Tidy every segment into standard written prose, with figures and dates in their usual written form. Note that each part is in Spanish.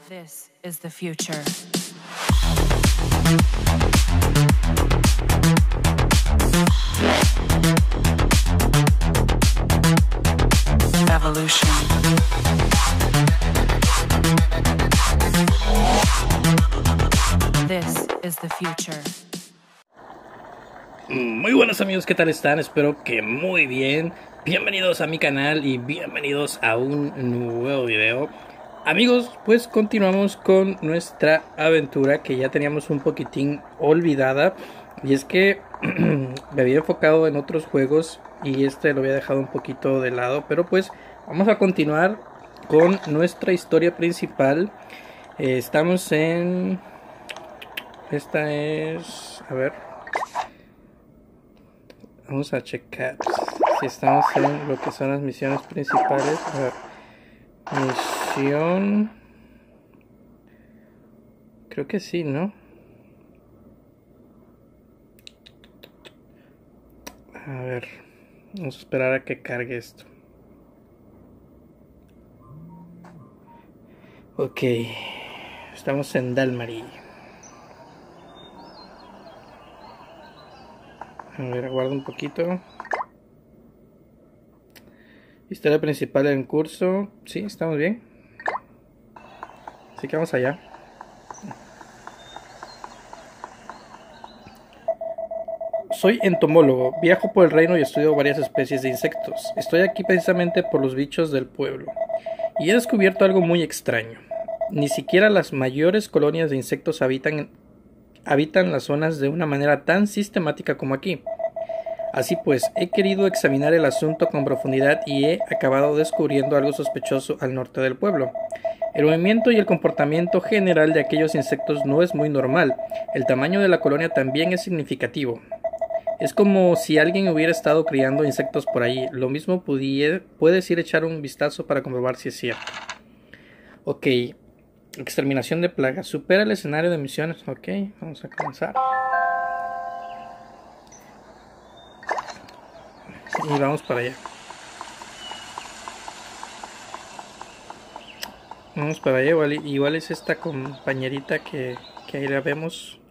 This is the future. Evolution. This is the future. Muy buenos amigos, ¿qué tal están? Espero que muy bien. Bienvenidos a mi canal y bienvenidos a un nuevo video. Amigos, pues continuamos con nuestra aventura que ya teníamos un poquitín olvidada. Y es que me había enfocado en otros juegos y lo había dejado un poquito de lado. Pero pues vamos a continuar con nuestra historia principal. Estamos en... Esta es... A ver... Vamos a checar si estamos en lo que son las misiones principales. A ver. Misión... Creo que sí, ¿no? A ver. Vamos a esperar a que cargue esto. Ok. Estamos en Dalmari. A ver, aguardo un poquito. Historia principal en curso. Sí, estamos bien. Así que vamos allá. Soy entomólogo. Viajo por el reino y estudio varias especies de insectos. Estoy aquí precisamente por los bichos del pueblo. Y he descubierto algo muy extraño. Ni siquiera las mayores colonias de insectos habitan las zonas de una manera tan sistemática como aquí. Así pues, he querido examinar el asunto con profundidad y he acabado descubriendo algo sospechoso al norte del pueblo. El movimiento y el comportamiento general de aquellos insectos no es muy normal. El tamaño de la colonia también es significativo. Es como si alguien hubiera estado criando insectos por ahí. Lo mismo puedes ir a echar un vistazo para comprobar si es cierto. Ok. Exterminación de plagas. Supera el escenario de misiones. Ok, vamos a comenzar. Y vamos para allá. Vamos para allá. Igual es esta compañerita que ahí la vemos.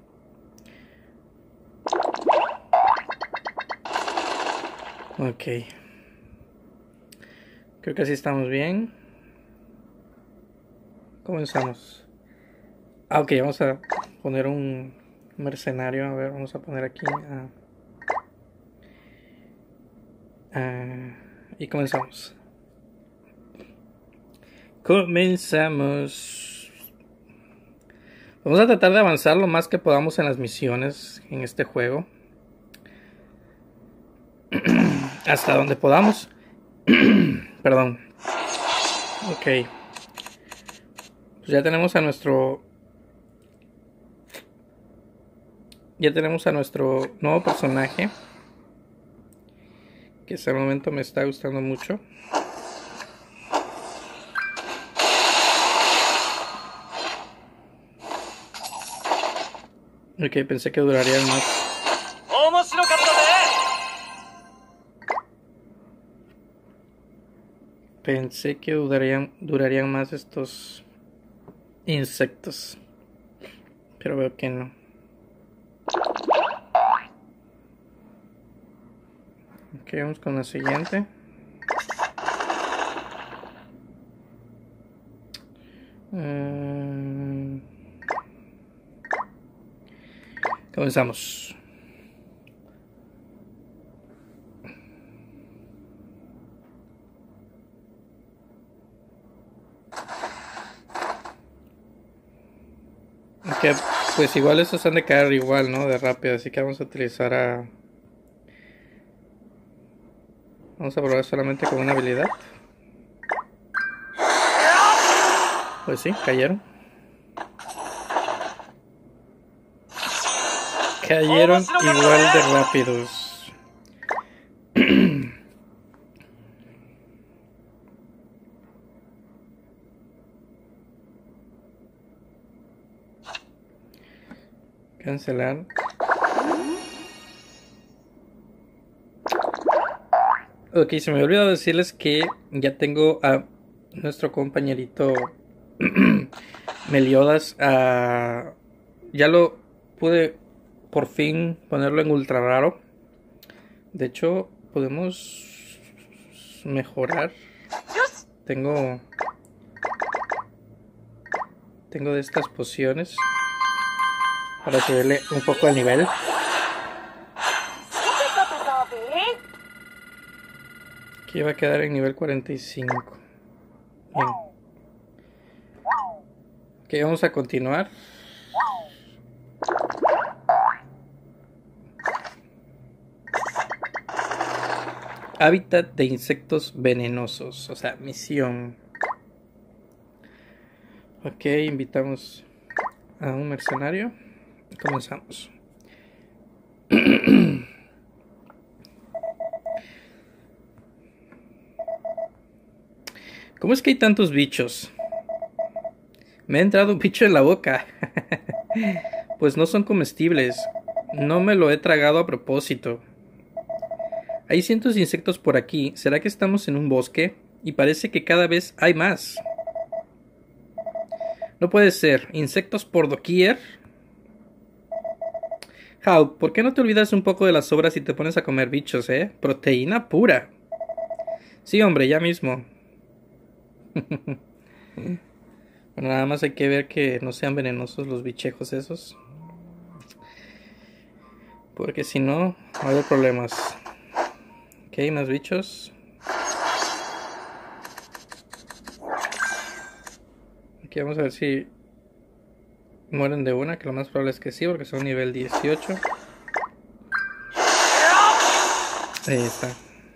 Ok. Creo que así estamos bien. Comenzamos. Ah, ok, vamos a poner un mercenario. A ver, vamos a poner aquí. Y comenzamos. Vamos a tratar de avanzar lo más que podamos en las misiones en este juego. Hasta donde podamos. Perdón. Ok. Pues ya tenemos a nuestro nuevo personaje, que hasta el momento me está gustando mucho. Ok, pensé que durarían más. Pensé que durarían más estos insectos, pero veo que no. Ok, vamos con la siguiente. Comenzamos. Ok, pues igual estos han de caer igual, ¿no? De rápido, así que vamos a utilizar Vamos a probar solamente con una habilidad. Pues sí, cayeron. Cayeron igual de rápidos. Cancelar. Ok, se me olvidó decirles que ya tengo a nuestro compañerito Meliodas. Ya lo pude por fin ponerlo en ultra raro. De hecho, podemos mejorar. Tengo de estas pociones para subirle un poco el nivel. Aquí va a quedar en nivel 45. Bien. Ok, vamos a continuar. Hábitat de insectos venenosos. O sea, misión. Ok, invitamos a un mercenario. Comenzamos. ¿Cómo es que hay tantos bichos? Me ha entrado un bicho en la boca. Pues no son comestibles. No me lo he tragado a propósito. Hay cientos de insectos por aquí. ¿Será que estamos en un bosque? Y parece que cada vez hay más. No puede ser. ¿Insectos por doquier? How, ¿por qué no te olvidas un poco de las sobras y te pones a comer bichos, eh? Proteína pura. Sí, hombre, ya mismo. Bueno, nada más hay que ver que no sean venenosos los bichejos esos. Porque si no, va a haber problemas. Ok, más bichos. Aquí vamos a ver si mueren de una, que lo más probable es que sí, porque son nivel 18. Ahí está.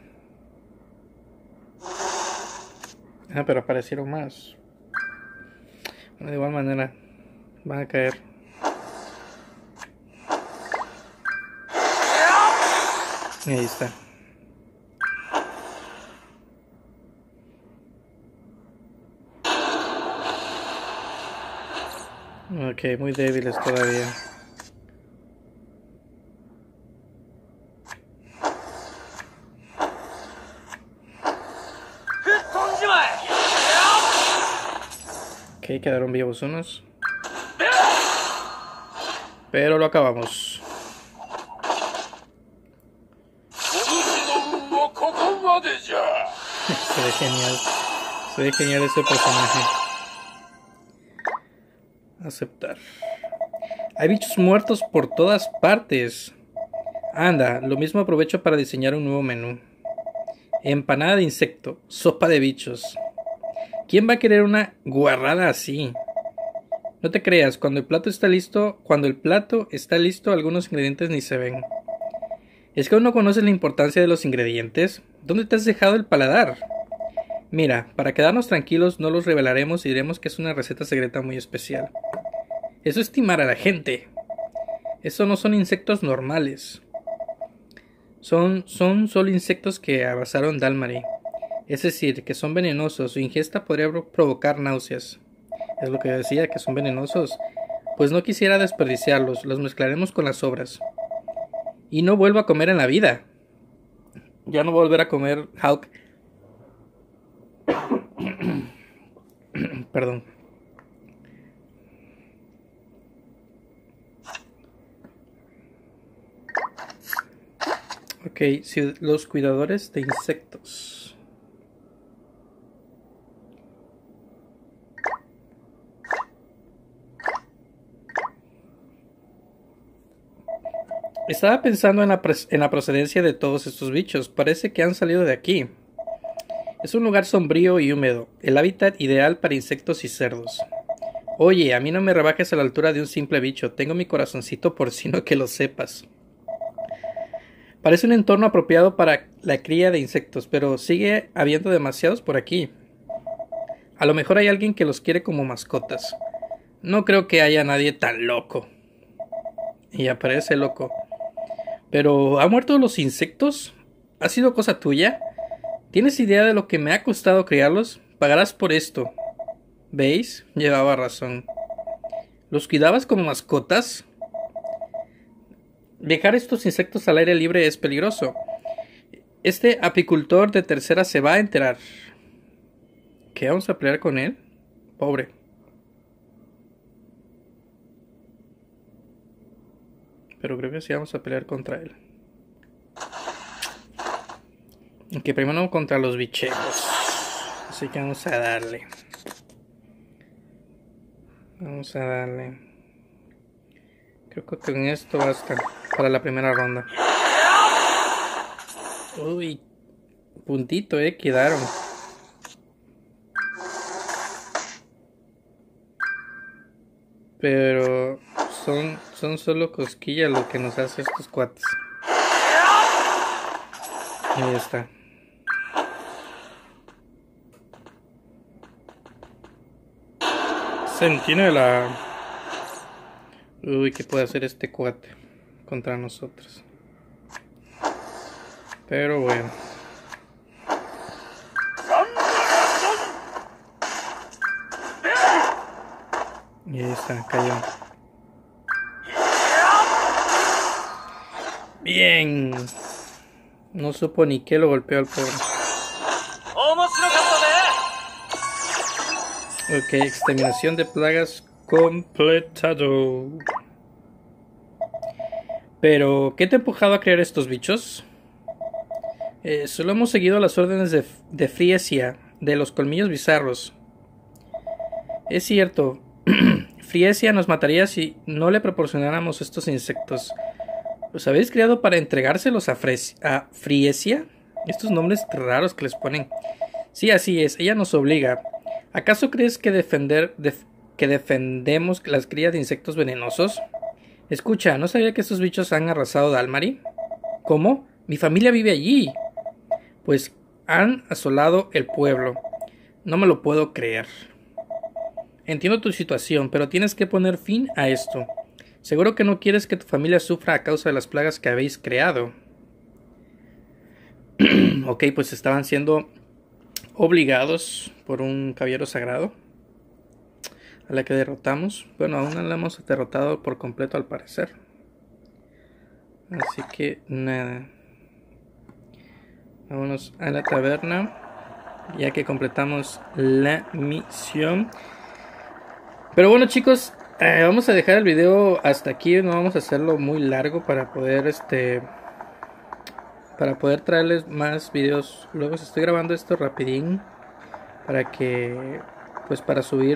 Ah, pero aparecieron más. Bueno, de igual manera, van a caer. Ahí está. Ok, muy débiles todavía. Ok, quedaron vivos unos. Pero lo acabamos. Se ve genial. Se ve genial ese personaje. Aceptar. Hay bichos muertos por todas partes. Anda, lo mismo aprovecho para diseñar un nuevo menú. Empanada de insecto, sopa de bichos. ¿Quién va a querer una guarrada así? No te creas, cuando el plato está listo, algunos ingredientes ni se ven. ¿Es que aún no conoces la importancia de los ingredientes? ¿Dónde te has dejado el paladar? Mira, para quedarnos tranquilos no los revelaremos y diremos que es una receta secreta muy especial. Eso es timar a la gente. Eso no son insectos normales. Son solo insectos que arrasaron Dalmari. Es decir, que son venenosos. Su ingesta podría provocar náuseas. Es lo que yo decía, que son venenosos. Pues no quisiera desperdiciarlos. Los mezclaremos con las sobras. Y no vuelvo a comer en la vida. Ya no voy a volver a comer Hawk. Perdón. Ok, los cuidadores de insectos. Estaba pensando en la procedencia de todos estos bichos. Parece que han salido de aquí. Es un lugar sombrío y húmedo, el hábitat ideal para insectos y cerdos. Oye, a mí no me rebajes a la altura de un simple bicho. Tengo mi corazoncito porcino, que lo sepas. Parece un entorno apropiado para la cría de insectos, pero sigue habiendo demasiados por aquí. A lo mejor hay alguien que los quiere como mascotas. No creo que haya nadie tan loco. Y aparece loco. Pero, ¿han muerto los insectos? ¿Ha sido cosa tuya? ¿Tienes idea de lo que me ha costado criarlos? Pagarás por esto. ¿Veis? Llevaba razón. ¿Los cuidabas como mascotas? Dejar estos insectos al aire libre es peligroso. Este apicultor de tercera se va a enterar. ¿Qué vamos a pelear con él? Pobre. pero creo que sí vamos a pelear contra él. Aunque primero contra los bichejos. Así que vamos a darle. Vamos a darle. Creo que con esto basta para la primera ronda. Uy, puntito, quedaron. Pero son solo cosquillas lo que nos hace estos cuates. Ahí está. Centinela. Uy, ¿qué puede hacer este cuate contra nosotros? Pero bueno. Y ahí está, cayó. Bien. No supo ni qué lo golpeó al pobre. Ok, exterminación de plagas completado. Pero, ¿qué te ha empujado a crear estos bichos? Solo hemos seguido las órdenes de Friesia, de los colmillos bizarros. Es cierto, Friesia nos mataría si no le proporcionáramos estos insectos. ¿Los habéis creado para entregárselos a Friesia? Estos nombres raros que les ponen. Sí, así es, ella nos obliga. ¿Acaso crees que defendemos las crías de insectos venenosos? Escucha, ¿no sabía que estos bichos han arrasado Dalmari? ¿Cómo? Mi familia vive allí. Pues han asolado el pueblo. No me lo puedo creer. Entiendo tu situación, pero tienes que poner fin a esto. Seguro que no quieres que tu familia sufra a causa de las plagas que habéis creado. Ok, pues estaban siendo obligados por un caballero sagrado a la que derrotamos. Bueno, aún no la hemos derrotado por completo al parecer. Así que nada. Vámonos a la taberna, ya que completamos la misión. Pero bueno, chicos, vamos a dejar el video hasta aquí. No vamos a hacerlo muy largo para poder traerles más videos. Luego estoy grabando esto rapidín para que, pues, para subir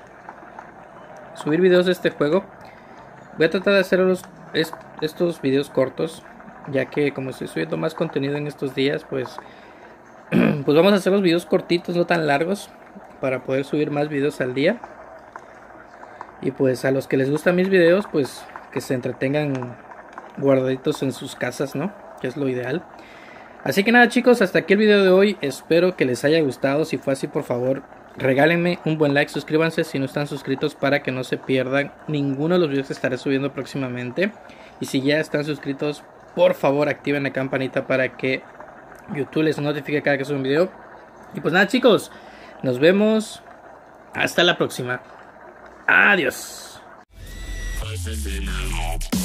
videos de este juego. Voy a tratar de hacer estos videos cortos, ya que como estoy subiendo más contenido en estos días, pues vamos a hacer los videos cortitos, no tan largos, para poder subir más videos al día. Y pues a los que les gustan mis videos, pues que se entretengan guardaditos en sus casas, ¿no? Que es lo ideal. Así que nada, chicos, hasta aquí el video de hoy. Espero que les haya gustado. Si fue así, por favor, regálenme un buen like, suscríbanse si no están suscritos para que no se pierdan ninguno de los videos que estaré subiendo próximamente. Y si ya están suscritos, por favor activen la campanita para que YouTube les notifique cada que suba un video. Y pues nada, chicos, nos vemos hasta la próxima. Adiós.